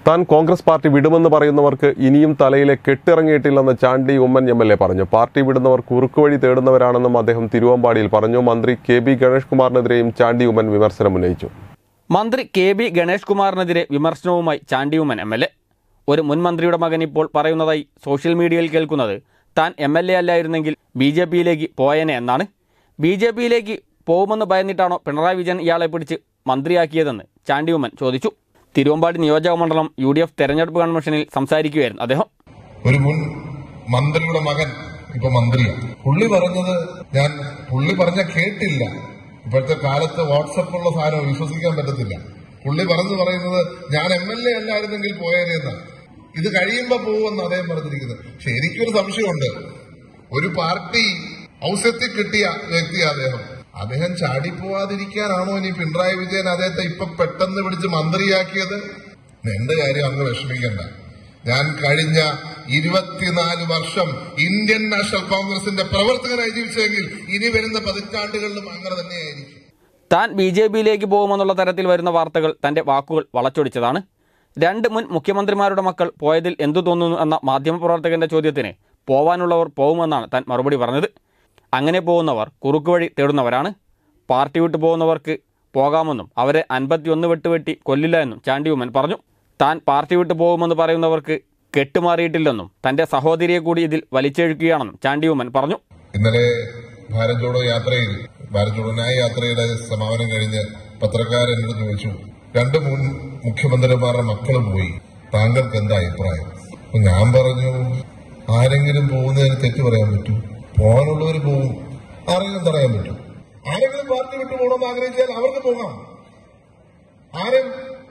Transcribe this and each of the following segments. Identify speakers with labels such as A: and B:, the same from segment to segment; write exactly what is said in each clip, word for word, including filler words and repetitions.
A: താൻ കോൺഗ്രസ് പാർട്ടി വിടുമെന്ന് പറയുന്നവർക്ക് ഇനിയും തലയിലെ കെട്ടിറങ്ങിയിട്ടില്ലെന്ന് Chandy Oommen M L A പറഞ്ഞു. പാർട്ടി വിടുന്നവർ കുറുക്കുവഴി തേടുന്നവരാണെന്നും അദ്ദേഹം തിരുവമ്പാടിയിൽ പറഞ്ഞു. മന്ത്രി കെ ബി ഗണേഷ് കുമാറിനെതിരെയും ചാണ്ടി ഉമ്മൻ വിമർശനം ഉന്നയിച്ചു.
B: മന്ത്രി കെ ബി ഗണേഷ് കുമാറിനെതിരെ വിമർശനവുമായി Chandy Oommen M L A. ഒരു മുൻ മന്ത്രിയുടെ മകൻ ഇപ്പോൾ പറയുന്നതായി സോഷ്യൽ മീഡിയയിൽ കേൾക്കുന്നത് താൻ എം എൽ എ അല്ലായിരുന്നെങ്കിൽ ബി ജെ പിയിലേക്ക് പോയേനെ എന്നാണ്. ബി ജെ പിയിലേക്ക് പോകുമെന്ന് ഭയന്നിട്ടാണോ പിണറായി വിജയൻ ഇയാളെ പിടിച്ച് മന്ത്രിയാക്കിയതെന്ന് ചാണ്ടി ഉമ്മൻ ചോദിച്ചു. തിരുവമ്പാടി നിയോജക മണ്ഡലം യു ഡി എഫ് തെരഞ്ഞെടുപ്പ് കൺവെൻഷനിൽ സംസാരിക്കുകയായിരുന്നു അദ്ദേഹം.
C: ഒരു മുൻ മന്ത്രിയുടെ മകൻ ഇപ്പൊ മന്ത്രിയാണ്. പുള്ളി പറഞ്ഞത് ഞാൻ പുള്ളി പറഞ്ഞ കേട്ടില്ല. ഇപ്പോഴത്തെ കാലത്ത് വാട്സപ്പുള്ള സാധനം വിശ്വസിക്കാൻ പറ്റത്തില്ല. പുള്ളി പറഞ്ഞു പറയുന്നത് ഞാൻ എം എൽ എ അല്ലായിരുന്നെങ്കിൽ പോയേനെന്നാണ്. ഇത് കഴിയുമ്പോ പോകുമെന്ന് അദ്ദേഹം പറഞ്ഞിരിക്കുന്നത്. പക്ഷെ എനിക്കൊരു സംശയമുണ്ട്. ഒരു പാർട്ടി ഔസത്യത്തിൽ കിട്ടിയ വ്യക്തിയാണ് അദ്ദേഹം. അദ്ദേഹം ചാടിപ്പോവാതിരിക്കാനാണോ ഇനി പിണറായി വിജയൻ അദ്ദേഹത്തെ ഇപ്പൊ പെട്ടെന്ന് പിടിച്ച് മന്ത്രിയാക്കിയത്? എന്റെ കാര്യം അങ്ങ് വിഷമിക്കണ്ട. ഞാൻ കഴിഞ്ഞ ഇരുപത്തിനാല് വർഷം ഇന്ത്യൻ നാഷണൽ കോൺഗ്രസിന്റെ പ്രവർത്തകനായി ജീവിച്ചെങ്കിൽ ഇനി വരുന്ന പതിറ്റാണ്ടുകളിലും അങ്ങനെ തന്നെയായിരിക്കും.
B: താൻ ബി ജെ പിയിലേക്ക് പോകുമെന്നുള്ള തരത്തിൽ വരുന്ന വാർത്തകൾ തന്റെ വാക്കുകൾ വളച്ചൊടിച്ചതാണ്. രണ്ട് മുൻ മുഖ്യമന്ത്രിമാരുടെ മക്കൾ പോയതിൽ എന്തു തോന്നുന്നു എന്ന മാധ്യമപ്രവർത്തകന്റെ ചോദ്യത്തിന് പോവാനുള്ളവർ പോകുമെന്നാണ് താൻ മറുപടി പറഞ്ഞത്. അങ്ങനെ പോകുന്നവർ കുറുക്കുവഴി തേടുന്നവരാണ്. പാർട്ടി വിട്ടു പോകുന്നവർക്ക് പോകാമെന്നും അവരെ അൻപത്തിയൊന്ന് വെട്ടുവെട്ടി കൊല്ലില്ല എന്നും ചാണ്ടി ഉമ്മൻ പറഞ്ഞു. താൻ പാർട്ടി വിട്ടു പോകുമെന്ന് പറയുന്നവർക്ക് കെട്ടുമാറിയിട്ടില്ലെന്നും തന്റെ സഹോദരിയെ കൂടി ഇതിൽ വലിച്ചെഴുക്കുകയാണെന്നും ചാണ്ടി ഉമ്മൻ പറഞ്ഞു.
C: ഇന്നലെ ഭാരത് ജോഡോ യാത്രയിൽ ഭാരത് ജോഡോ ന്യായ യാത്രയുടെ സമാപനം കഴിഞ്ഞ് പത്രക്കാരൻ എന്നോട് ചോദിച്ചു, രണ്ട് മുൻ മുഖ്യമന്ത്രിമാരുടെ മക്കൾ പോയി, താങ്കൾക്ക് എന്താ അഭിപ്രായം? ഞാൻ പറഞ്ഞു, ആരെങ്കിലും പോകുന്നതിന് തെറ്റ് പറയാൻ പറ്റൂ? പോകാനുള്ളവർ പോകും, ആരെങ്കിലും തടയാൻ പറ്റും? ആരെങ്കിലും പാർട്ടി വിട്ടു പോകണമെന്ന് ആഗ്രഹിച്ചാൽ അവർക്ക് പോകാം. ആരും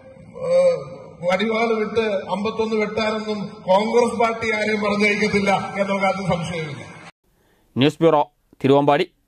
C: വടിവാള് വിട്ട് അമ്പത്തൊന്ന് വെട്ടാനൊന്നും കോൺഗ്രസ് പാർട്ടി ആരെയും പറഞ്ഞയക്കത്തില്ല എന്നുള്ള കാര്യത്തിൽ സംശയമില്ല.
B: News bureau, Thiruvambady.